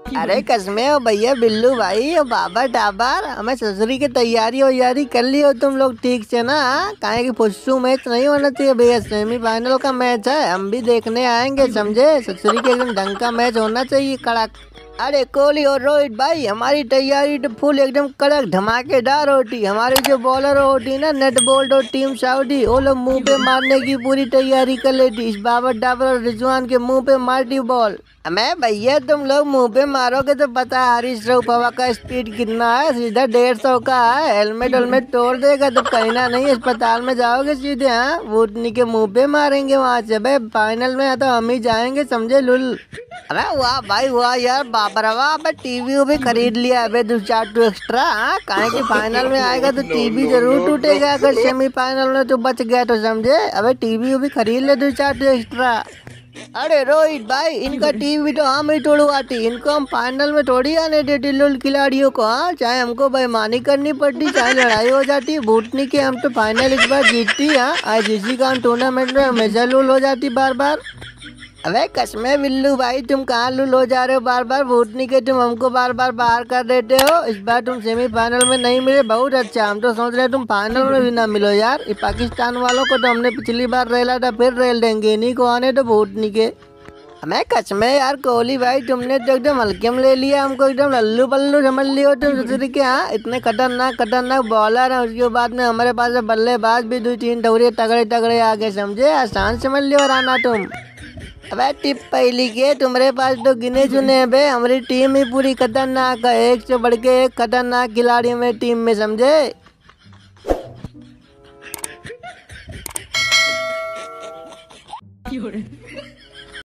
अरे कसमे हो भैया बिल्लू भाई और बाबा टाबर, हमें ससुरी की तैयारी वैयारी कर ली हो तुम लोग ठीक से ना। काहे की फुस्सू मैच नहीं होना चाहिए भैया, सेमीफाइनल का मैच है, हम भी देखने आएंगे समझे। ससुरी के एकदम ढंग का मैच होना चाहिए कड़क। अरे कोहली और रोहित भाई हमारी तैयारी तो फुल एकदम कड़क धमाकेदार होती। हमारी जो बॉलर होती ना नेट बोल्ट और टीम साउदी, वो लोग मुंह पे मारने की पूरी तैयारी कर लेती। इस बाबर डाबर और रिजवान के मुंह पे मारती बॉल। मैं भैया तुम लोग मुंह पे मारोगे तो पता है हरीश राव का स्पीड कितना है, सीधा 150 का है। हेलमेट वेलमेट तोड़ देगा तो कहना नहीं, अस्पताल में जाओगे सीधे। हाँ वोटनी के मुंह पे मारेंगे वहाँ से। भाई फाइनल में तो हम ही जाएंगे समझे लुल। अरे वाह भाई वाह यार बाबरवा, अब टीवी भी खरीद लिया अबे 2-4 एक्स्ट्रा। हाँ काहे कि फाइनल में आएगा तो टीवी जरूर टूटेगा, अगर सेमीफाइनल में तो बच गया तो समझे। अबे टीवी भी खरीद ले 2-4 एक्स्ट्रा। अरे रोहित भाई इनका टीवी तो हम ही तोड़वाती, इनको हम फाइनल में थोड़ी आने देते लुल खिलाड़ियों को। हाँ चाहे हमको बेईमानी करनी पड़ती, चाहे लड़ाई हो जाती, बूटनी के हम तो फाइनल इस बार जीतती। हाँ आईसीसी का टूर्नामेंट में हमेशा लुल हो जाती बार बार। अबे कसमे बिल्लू भाई तुम कहाँ लुल हो जा रहे हो बार बार, वोटनी के तुम हमको बार बार बाहर कर देते हो। इस बार तुम सेमीफाइनल में नहीं मिले, बहुत अच्छा। हम तो सोच रहे तुम फाइनल में भी ना मिलो यार। ये पाकिस्तान वालों को तो हमने पिछली बार रेला था, फिर रेल देंगे, इन्हीं को आने तो वोटनी के। हमें कसमे यार कोहली भाई तुमने तो एकदम हल्के में ले लिया, हमको एकदम लल्लू पल्लू समझ लियो तुम दूसरे के। हाँ इतने खतरनाक खतरनाक बॉलर हैं, उसके बाद में हमारे पास बल्लेबाज भी 2-3 टोरे तगड़े तगड़े आगे समझे। आसान समझ लियो राना तुम। अबे टिप पहली के तुम्हारे पास तो गिने चुने हैं बे, हमारी टीम ही पूरी खतरनाक है, एक से बढ़ के एक खतरनाक खिलाड़ी में टीम में समझे।